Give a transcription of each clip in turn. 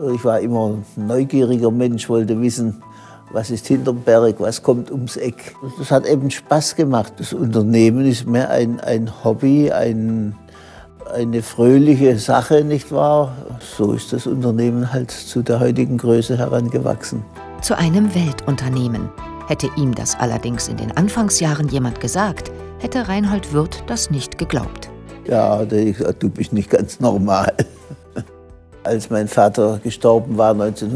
Ich war immer ein neugieriger Mensch, wollte wissen, was ist hinterm Berg, was kommt ums Eck. Das hat eben Spaß gemacht. Das Unternehmen ist mehr ein Hobby, eine fröhliche Sache, nicht wahr? So ist das Unternehmen halt zu der heutigen Größe herangewachsen. Zu einem Weltunternehmen. Hätte ihm das allerdings in den Anfangsjahren jemand gesagt, hätte Reinhold Wirth das nicht geglaubt. Ja, da habe ich gesagt, du bist nicht ganz normal. Als mein Vater gestorben war,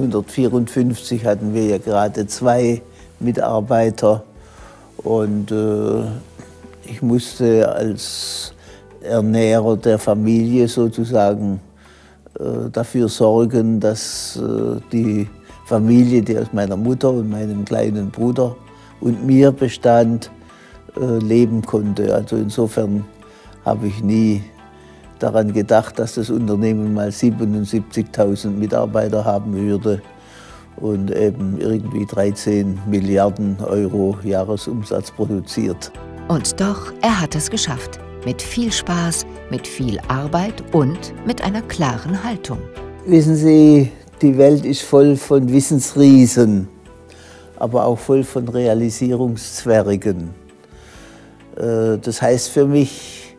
1954, hatten wir ja gerade 2 Mitarbeiter. Und ich musste als Ernährer der Familie sozusagen dafür sorgen, dass die Familie, die aus meiner Mutter und meinem kleinen Bruder und mir bestand, leben konnte. Also insofern habe ich nie daran gedacht, dass das Unternehmen mal 77.000 Mitarbeiter haben würde und eben irgendwie 13 Milliarden Euro Jahresumsatz produziert. Und doch, er hat es geschafft. Mit viel Spaß, mit viel Arbeit und mit einer klaren Haltung. Wissen Sie, die Welt ist voll von Wissensriesen, aber auch voll von Realisierungszwergen. Das heißt für mich,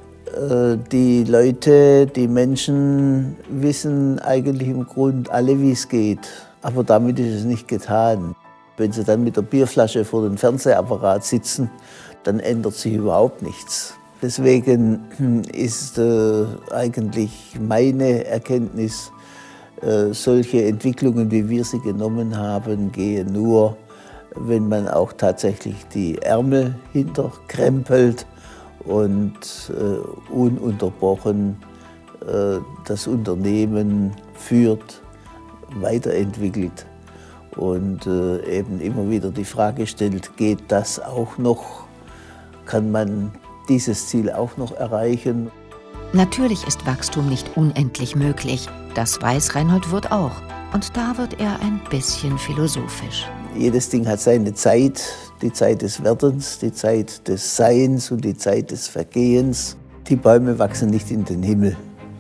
die Leute, die Menschen wissen eigentlich im Grunde alle, wie es geht. Aber damit ist es nicht getan. Wenn sie dann mit der Bierflasche vor dem Fernsehapparat sitzen, dann ändert sich überhaupt nichts. Deswegen ist eigentlich meine Erkenntnis, solche Entwicklungen, wie wir sie genommen haben, gehen nur, wenn man auch tatsächlich die Ärmel hinterkrempelt und ununterbrochen das Unternehmen führt, weiterentwickelt und eben immer wieder die Frage stellt, geht das auch noch? Kann man dieses Ziel auch noch erreichen? Natürlich ist Wachstum nicht unendlich möglich. Das weiß Reinhold Wirth auch. Und da wird er ein bisschen philosophisch. Jedes Ding hat seine Zeit, die Zeit des Werdens, die Zeit des Seins und die Zeit des Vergehens. Die Bäume wachsen nicht in den Himmel.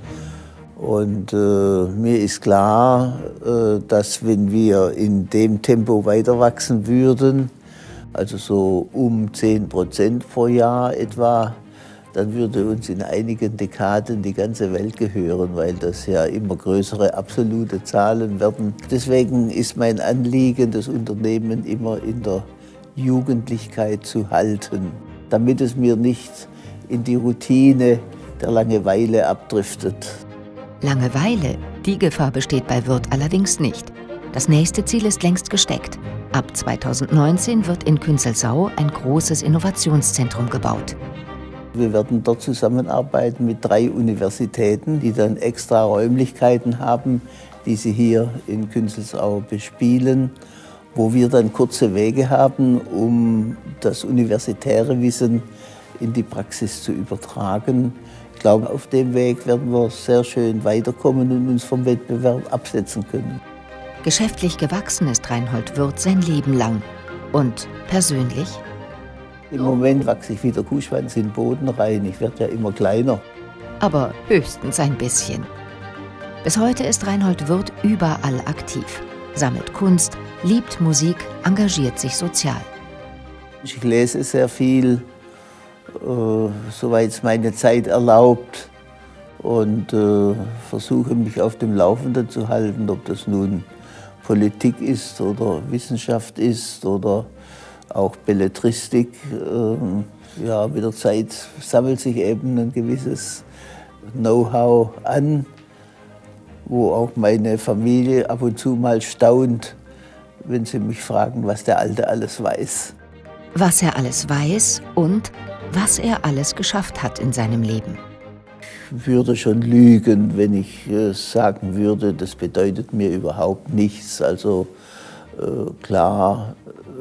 Und mir ist klar, dass wenn wir in dem Tempo weiter wachsen würden, also so um 10% pro Jahr etwa, dann würde uns in einigen Dekaden die ganze Welt gehören, weil das ja immer größere absolute Zahlen werden. Deswegen ist mein Anliegen, das Unternehmen immer in der Jugendlichkeit zu halten, damit es mir nicht in die Routine der Langeweile abdriftet. Langeweile, die Gefahr besteht bei Wirth allerdings nicht. Das nächste Ziel ist längst gesteckt. Ab 2019 wird in Künzelsau ein großes Innovationszentrum gebaut. Wir werden dort zusammenarbeiten mit 3 Universitäten, die dann extra Räumlichkeiten haben, die sie hier in Künzelsau bespielen, wo wir dann kurze Wege haben, um das universitäre Wissen in die Praxis zu übertragen. Ich glaube, auf dem Weg werden wir sehr schön weiterkommen und uns vom Wettbewerb absetzen können. Geschäftlich gewachsen ist Reinhold Wirth sein Leben lang. Und persönlich? Im Moment wachse ich wie der Kuhschwanz in den Boden rein. Ich werde ja immer kleiner. Aber höchstens ein bisschen. Bis heute ist Reinhold Wirth überall aktiv. Sammelt Kunst, liebt Musik, engagiert sich sozial. Ich lese sehr viel, soweit es meine Zeit erlaubt. Und versuche mich auf dem Laufenden zu halten, ob das nun Politik ist oder Wissenschaft ist oder auch Belletristik. Ja, mit der Zeit sammelt sich eben ein gewisses Know-how an, wo auch meine Familie ab und zu mal staunt, wenn sie mich fragen, was der Alte alles weiß. Was er alles weiß und was er alles geschafft hat in seinem Leben. Ich würde schon lügen, wenn ich sagen würde, das bedeutet mir überhaupt nichts. Also klar,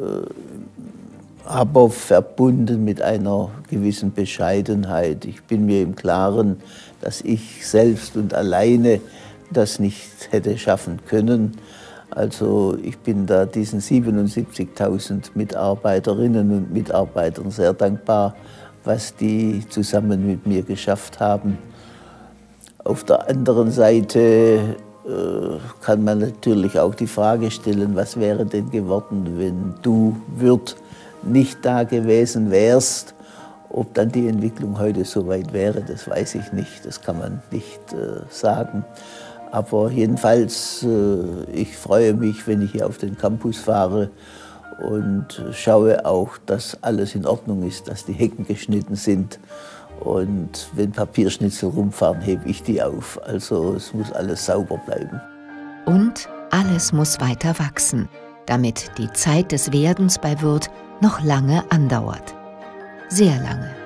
aber verbunden mit einer gewissen Bescheidenheit. Ich bin mir im Klaren, dass ich selbst und alleine das nicht hätte schaffen können. Also ich bin da diesen 77.000 Mitarbeiterinnen und Mitarbeitern sehr dankbar, was die zusammen mit mir geschafft haben. Auf der anderen Seite kann man natürlich auch die Frage stellen, was wäre denn geworden, wenn du, Würth, nicht da gewesen wärst. Ob dann die Entwicklung heute so weit wäre, das weiß ich nicht, das kann man nicht sagen. Aber jedenfalls, ich freue mich, wenn ich hier auf den Campus fahre und schaue auch, dass alles in Ordnung ist, dass die Hecken geschnitten sind. Und wenn Papierschnitzel rumfahren, hebe ich die auf. Also es muss alles sauber bleiben. Und alles muss weiter wachsen, damit die Zeit des Werdens bei Würth noch lange andauert. Sehr lange.